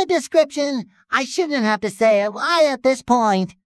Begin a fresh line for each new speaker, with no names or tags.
the description. I shouldn't have to say it. Why at this point?